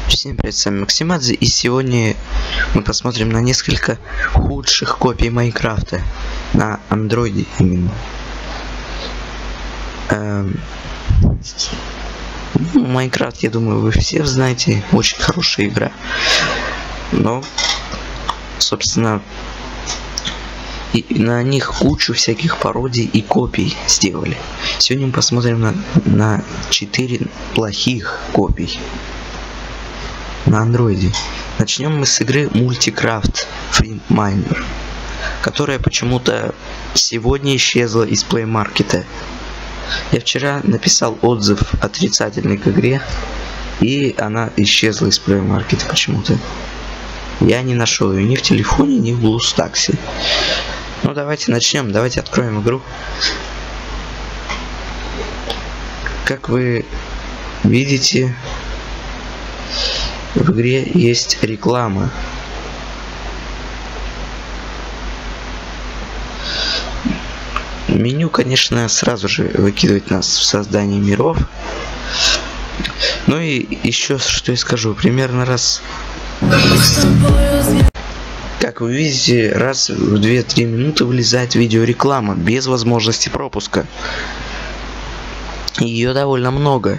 Всем привет, с вами Максимадзе, и сегодня мы посмотрим на несколько худших копий Майнкрафта на андроиде именно. Майнкрафт, я думаю, вы все знаете, очень хорошая игра, но, собственно, и на них кучу всяких пародий и копий сделали. Сегодня мы посмотрим на 4 плохих копий на андроиде. Начнем мы с игры Multicraft Free Miner, которая почему-то сегодня исчезла из Play Market. Я вчера написал отзыв отрицательный к игре, и она исчезла из Play Market почему-то. Я не нашел ее ни в телефоне, ни в BlueStacks. Ну давайте начнем, давайте откроем игру. Как вы видите, в игре есть реклама. Меню, конечно, сразу же выкидывает нас в создание миров. Ну и еще что я скажу, примерно раз, как вы видите, раз в 2-3 минуты вылезает видеореклама без возможности пропуска. Ее довольно много.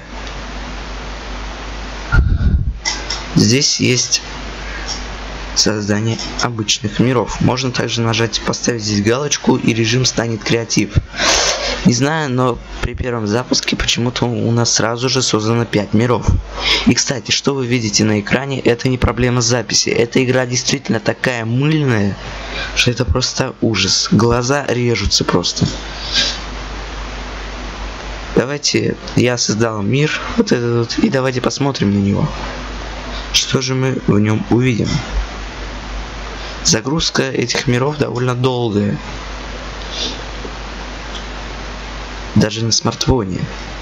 Здесь есть создание обычных миров. Можно также нажать, поставить здесь галочку, и режим станет креатив. Не знаю, но при первом запуске почему-то у нас сразу же создано 5 миров. И кстати, что вы видите на экране, это не проблема записи. Эта игра действительно такая мыльная, что это просто ужас. Глаза режутся просто. Давайте, я создал мир, вот этот вот, и давайте посмотрим на него. Что же мы в нем увидим? Загрузка этих миров довольно долгая. Даже на смартфоне.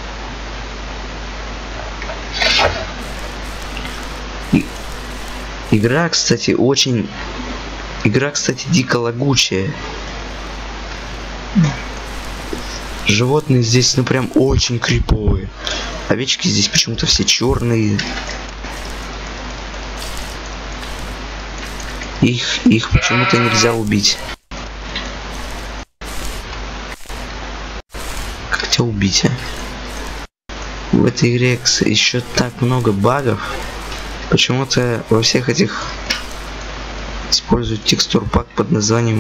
Игра, кстати, дико лагучая. Животные здесь, ну прям очень криповые. Овечки здесь почему-то все черные. Их почему-то нельзя убить. Как тебя убить, а? В этой игре еще так много багов. Почему-то во всех этих используют текстур-пак под названием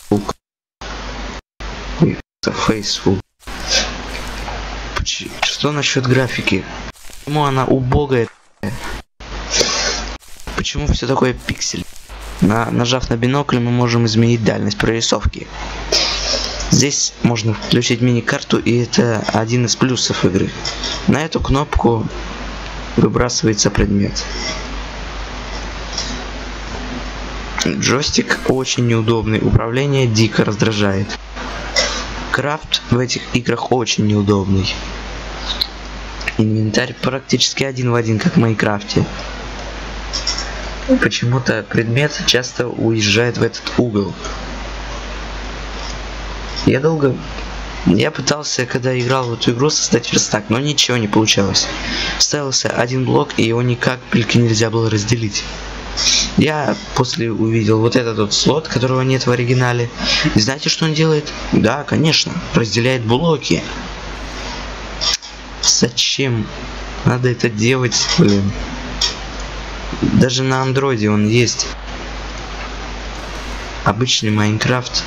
Facebook. Что насчет графики? Почему она убогая? Почему все такое пиксель? Нажав на бинокль, мы можем изменить дальность прорисовки. Здесь можно включить мини-карту, и это один из плюсов игры. На эту кнопку выбрасывается предмет. Джойстик очень неудобный, управление дико раздражает. Крафт в этих играх очень неудобный. Инвентарь практически один в один, как в Майнкрафте. Почему-то предмет часто уезжает в этот угол. Я пытался, когда играл в эту игру, создать верстак, но ничего не получалось. Ставился один блок, и его никак нельзя было разделить. Я после увидел вот этот вот слот, которого нет в оригинале. И знаете, что он делает? Да, конечно, разделяет блоки. Зачем надо это делать, блин? Даже на андроиде он есть. Обычный Майнкрафт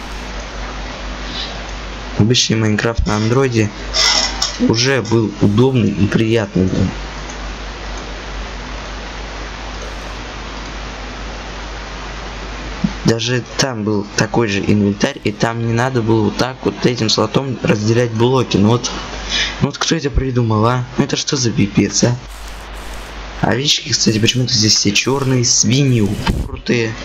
на андроиде уже был удобный и приятный. Даже там был такой же инвентарь, и там не надо было вот так вот этим слотом разделять блоки. Ну вот кто это придумал, а? Ну это что за пипец, а? Овечки, кстати, почему-то здесь все черные, свиньи упоротые.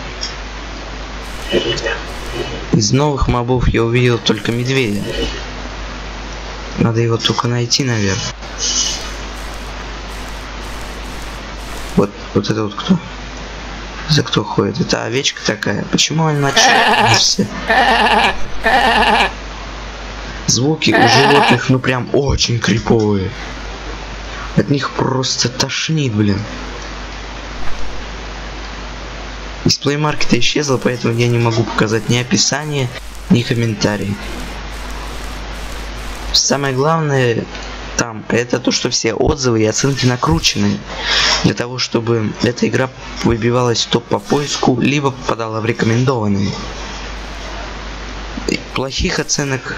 Из новых мобов я увидел только медведя. Надо его только найти, наверное. Вот это вот кто? За кто ходит? Это овечка такая. Почему они начали все? Звуки у животных, ну прям очень криповые. От них просто тошнит, блин. Из Play Market исчезла, поэтому я не могу показать ни описание, ни комментарий. Самое главное там это то, что все отзывы и оценки накручены для того, чтобы эта игра выбивалась в топ по поиску, либо попадала в рекомендованные. Плохих оценок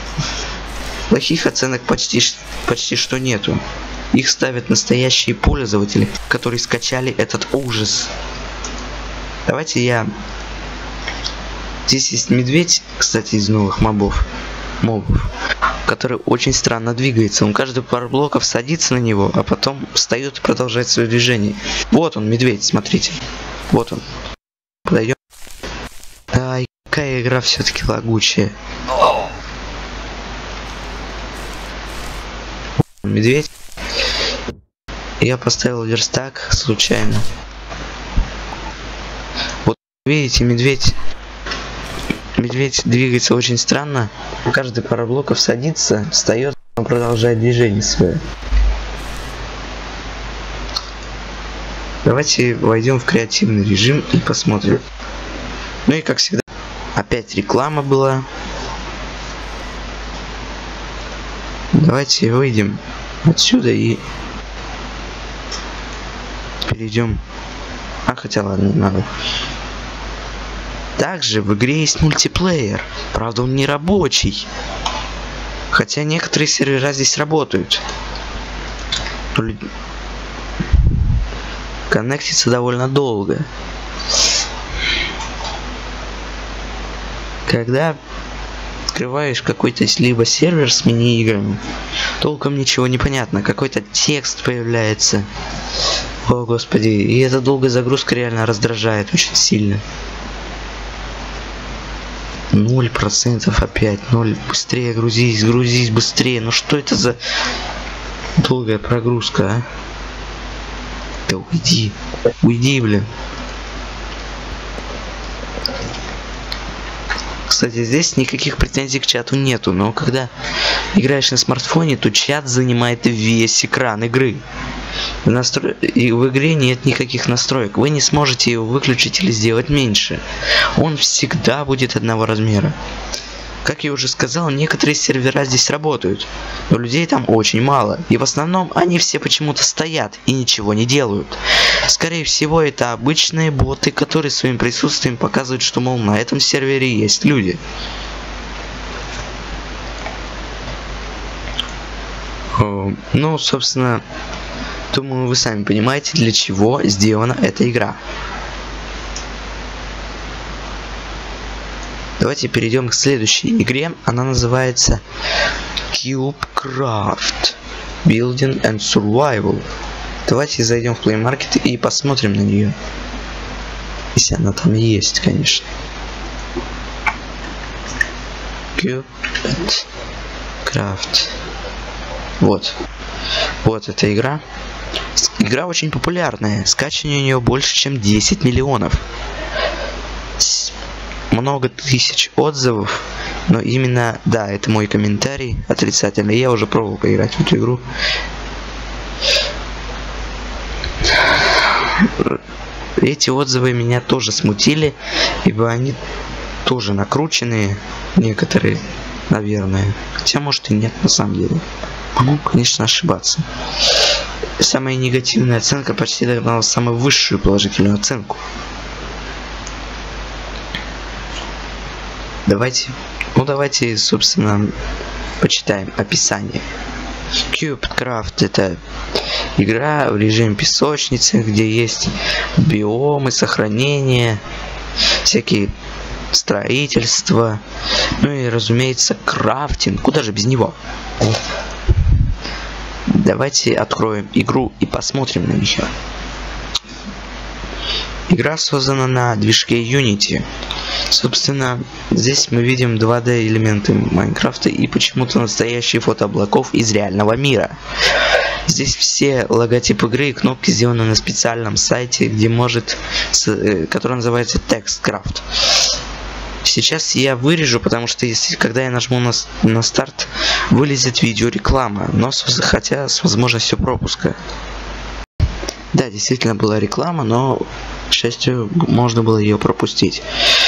почти что нету. Их ставят настоящие пользователи, которые скачали этот ужас. Давайте я... Здесь есть медведь, кстати, из новых мобов, который очень странно двигается. Он каждые пару блоков садится на него, а потом встает и продолжает свое движение. Вот он, медведь, смотрите. Вот он. Подойдем. Ай, какая игра все-таки лагучая. Медведь. Я поставил верстак случайно. Вот видите, медведь двигается очень странно. Каждый пару блоков садится, встает, он продолжает движение свое. Давайте войдем в креативный режим и посмотрим. Ну и как всегда, опять реклама была. Давайте выйдем отсюда и перейдем. Хотя ладно, не надо. Также в игре есть мультиплеер. Правда, он не рабочий. Хотя некоторые сервера здесь работают. Коннектится довольно долго. Когда открываешь какой-то либо сервер с мини-играми, толком ничего не понятно. Какой-то текст появляется. О, господи. И эта долгая загрузка реально раздражает очень сильно. 0% опять. 0. Быстрее грузись быстрее. Ну что это за долгая прогрузка, а? Да уйди, блин. Кстати, здесь никаких претензий к чату нету, но когда играешь на смартфоне, то чат занимает весь экран игры. И в игре нет никаких настроек. Вы не сможете его выключить или сделать меньше. Он всегда будет одного размера. Как я уже сказал, некоторые сервера здесь работают, но людей там очень мало. И в основном они все почему-то стоят и ничего не делают. Скорее всего, это обычные боты, которые своим присутствием показывают, что, мол, на этом сервере есть люди. Ну, собственно, думаю, вы сами понимаете, для чего сделана эта игра. Давайте перейдем к следующей игре. Она называется CubeCraft Building and Survival. Давайте зайдем в Play Market и посмотрим на нее. Если она там есть, конечно. CubeCraft. Вот эта игра. Игра очень популярная. Скачивание у нее больше, чем 10 миллионов. Много тысяч отзывов. Но именно, да, это мой комментарий отрицательный. Я уже пробовал поиграть в эту игру. Эти отзывы меня тоже смутили, ибо они тоже накрученные. Некоторые, наверное. Хотя, может, и нет на самом деле. Могу, конечно, ошибаться. Самая негативная оценка почти догнала самую высшую положительную оценку. Давайте, собственно, почитаем описание. CubeCraft — это игра в режиме песочницы, где есть биомы, сохранения, всякие строительства, ну и, разумеется, крафтинг. Куда же без него? Давайте откроем игру и посмотрим на нее. Игра создана на движке Unity. Собственно, здесь мы видим 2D элементы Майнкрафта и почему-то настоящие фото облаков из реального мира. Здесь все логотипы игры и кнопки сделаны на специальном сайте, который называется TextCraft. Сейчас я вырежу, потому что когда я нажму на старт, вылезет видеореклама, но хотя с возможностью пропуска. Да, действительно была реклама, но, к счастью, можно было ее пропустить.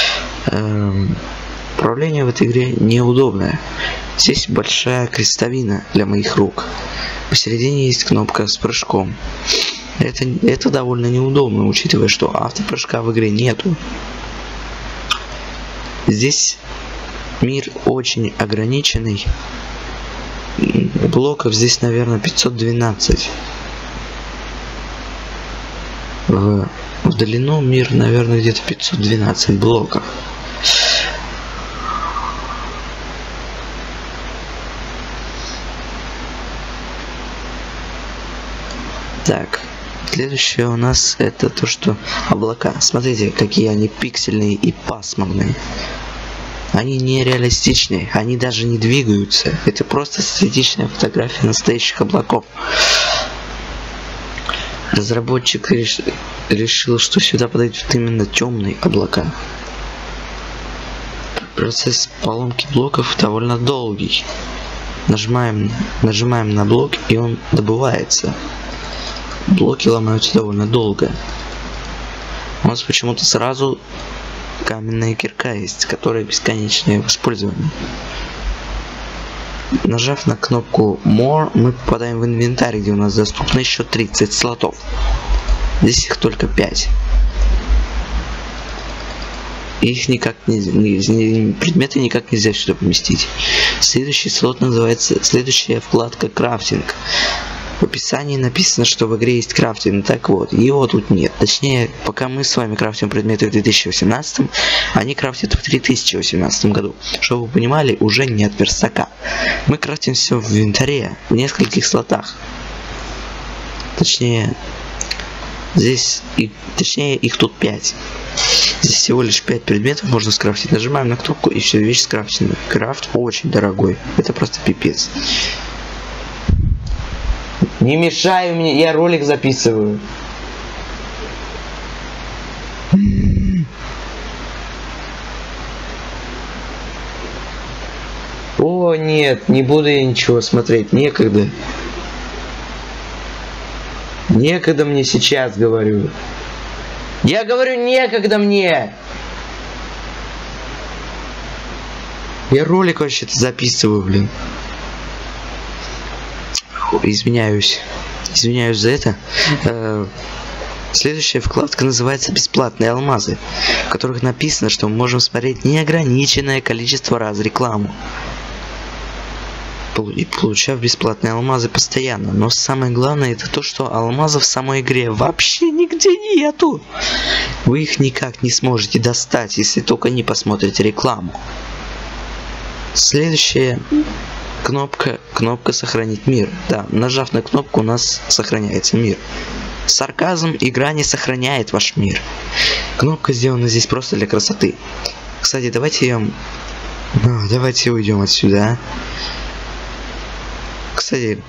Управление в этой игре неудобное. Здесь большая крестовина для моих рук. Посередине есть кнопка с прыжком. Это довольно неудобно, учитывая, что автопрыжка в игре нету. Здесь мир очень ограниченный. Блоков здесь, наверное, 512. В длину мир, наверное, где-то 512 блоков. Так, следующее у нас это то, что облака. Смотрите, какие они пиксельные и пасмурные. Они нереалистичные, они даже не двигаются. Это просто статичная фотография настоящих облаков. Разработчик решил, что сюда подойдут именно темные облака. Процесс поломки блоков довольно долгий. Нажимаем на блок, и он добывается. Блоки ломаются довольно долго. У нас почему-то сразу каменная кирка есть, которая бесконечное в использовании. Нажав на кнопку More, мы попадаем в инвентарь, где у нас доступно еще 30 слотов. Здесь их только 5. Их никак предметы никак нельзя сюда поместить. Следующий слот называется, следующая вкладка крафтинг. В описании написано, что в игре есть крафтинг. Так вот, его тут нет. Точнее, пока мы с вами крафтим предметы в 2018, они крафтят в 3018 году. Чтобы вы понимали, уже нет верстака. Мы крафтим все в инвентаре, в нескольких слотах. Точнее, здесь, их тут 5. Здесь всего лишь 5 предметов можно скрафтить. Нажимаем на кнопку, и все, вещь скрафтена. Крафт очень дорогой. Это просто пипец. Не мешай мне, я ролик записываю. О, нет, не буду я ничего смотреть, некогда. Некогда мне сейчас, говорю. Я говорю, некогда мне. Я ролик вообще-то записываю, блин. Извиняюсь за это. Следующая вкладка называется «Бесплатные алмазы», в которых написано, что мы можем смотреть неограниченное количество раз рекламу, получав бесплатные алмазы постоянно. Но самое главное это то, что алмазов в самой игре вообще нигде нету. Вы их никак не сможете достать, если только не посмотрите рекламу. Следующая кнопка «Сохранить мир». Да, нажав на кнопку, у нас сохраняется мир. Сарказм: игра не сохраняет ваш мир. Кнопка сделана здесь просто для красоты. Кстати, давайте уйдем отсюда. Кстати,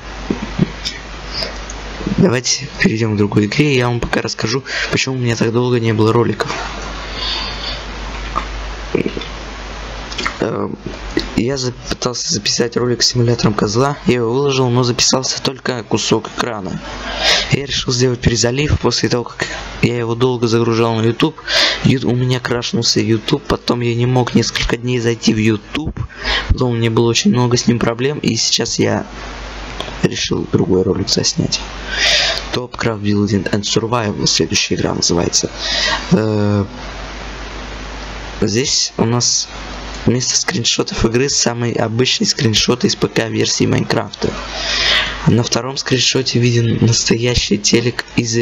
давайте перейдем к другой игре, и я вам пока расскажу, почему у меня так долго не было роликов. Я пытался записать ролик с симулятором козла, я его выложил, но записался только кусок экрана. Я решил сделать перезалив после того, как я его долго загружал на YouTube. У меня крашнулся YouTube, потом я не мог несколько дней зайти в YouTube, потом у меня было очень много с ним проблем, и сейчас я решил другой ролик заснять. Top Craft Building and Survival, следующая игра называется. Здесь у нас вместо скриншотов игры самый обычный скриншот из ПК-версии Майнкрафта. На втором скриншоте виден настоящий телек из...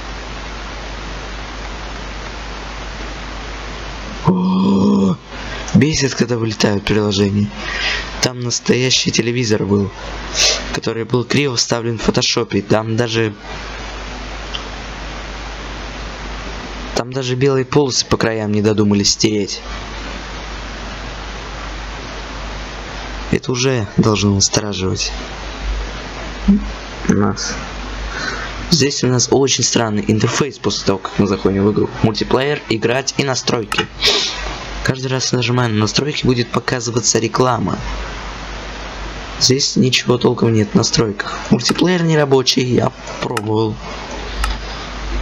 Бесит, когда вылетают приложения. Там настоящий телевизор был, который был криво вставлен в фотошопе. Там даже белые полосы по краям не додумались стереть. Это уже должно настораживать нас. Здесь у нас очень странный интерфейс после того, как мы заходим в игру. Мультиплеер, играть и настройки. Каждый раз, нажимая на настройки, будет показываться реклама. Здесь ничего толком нет в настройках. Мультиплеер не рабочий, я пробовал.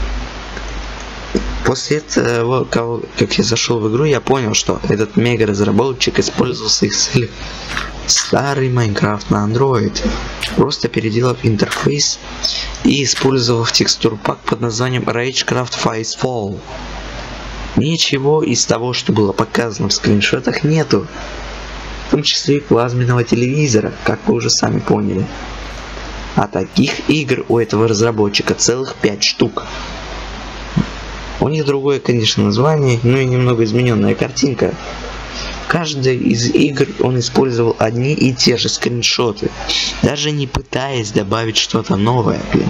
После этого, как я зашел в игру, я понял, что этот мега-разработчик использовал в своих целях старый Майнкрафт на Android, просто переделав интерфейс и использовав текстур-пак под названием Ragecraft Facefall. Ничего из того, что было показано в скриншотах, нету. В том числе и плазменного телевизора, как вы уже сами поняли. А таких игр у этого разработчика целых 5 штук. У них другое, конечно, название, но и немного измененная картинка. В каждой из игр он использовал одни и те же скриншоты, даже не пытаясь добавить что-то новое, блин.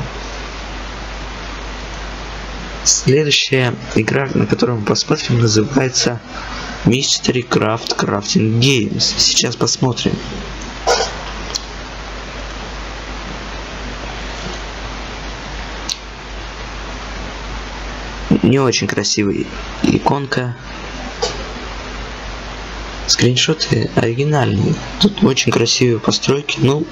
Следующая игра, на которую мы посмотрим, называется Mystery Craft Crafting Games. Сейчас посмотрим. Не очень красивая иконка. Скриншоты оригинальные. Тут очень красивые постройки. Ну,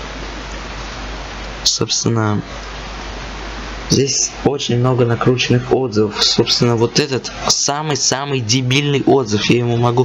собственно, здесь очень много накрученных отзывов. Собственно, вот этот самый-самый дебильный отзыв. Я ему могу...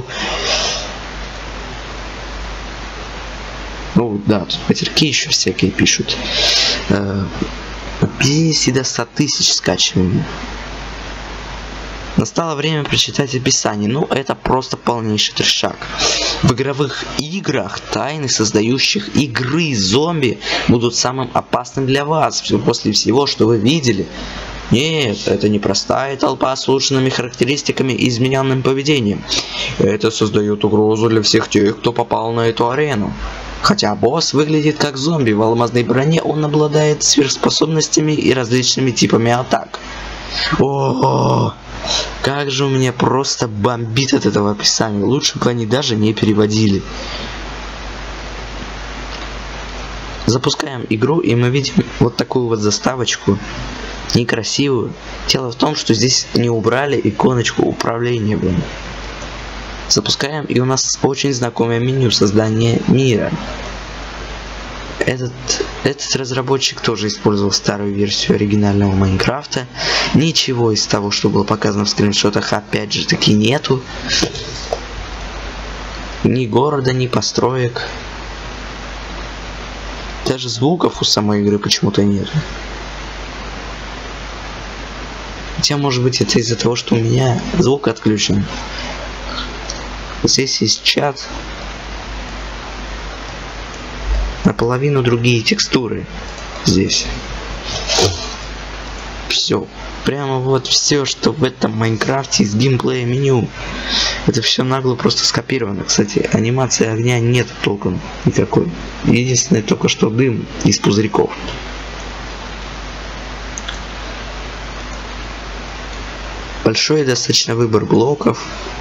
Ну, да, тут матерки еще всякие пишут. От 50 до 100 тысяч скачиваний. Настало время прочитать описание. Ну, это просто полнейший трешак. В игровых играх тайны создающих игры зомби будут самым опасным для вас после всего, что вы видели. Нет, это не простая толпа с улучшенными характеристиками и измененным поведением. Это создает угрозу для всех тех, кто попал на эту арену. Хотя босс выглядит как зомби в алмазной броне, он обладает сверхспособностями и различными типами атак. О, как же у меня просто бомбит от этого описания. Лучше бы они даже не переводили. Запускаем игру, и мы видим вот такую вот заставочку. Некрасивую. Дело в том, что здесь не убрали иконочку управления, блин. Запускаем, и у нас очень знакомое меню создания мира. Этот разработчик тоже использовал старую версию оригинального Майнкрафта. Ничего из того, что было показано в скриншотах, опять же таки нету. Ни города, ни построек. Даже звуков у самой игры почему-то нет. Хотя, может быть, это из-за того, что у меня звук отключен. Здесь есть чат. Наполовину другие текстуры здесь. Все. Прямо вот все, что в этом Майнкрафте из геймплея меню. Это все нагло просто скопировано. Кстати, анимации огня нет толком никакой. Единственное, только что дым из пузырьков. Большой достаточно выбор блоков.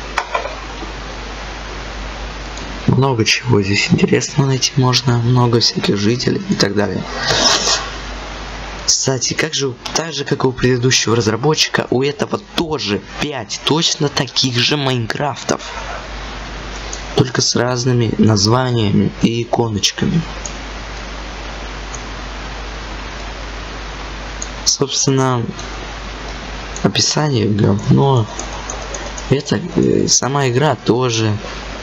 Много чего здесь интересного найти можно, много всяких жителей и так далее. Кстати, так же как и у предыдущего разработчика, у этого тоже 5 точно таких же Майнкрафтов. Только с разными названиями и иконочками. Собственно, описание говно. Это сама игра тоже.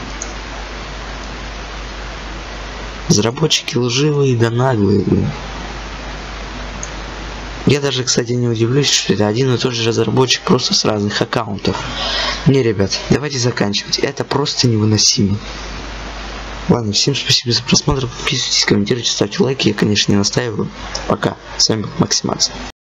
Разработчики лживые да наглые. Я даже, кстати, не удивлюсь, что это один и тот же разработчик, просто с разных аккаунтов. Не, ребят, давайте заканчивать. Это просто невыносимо. Ладно, всем спасибо за просмотр. Подписывайтесь, комментируйте, ставьте лайки. Я, конечно, не настаиваю. Пока. С вами был Максимакс.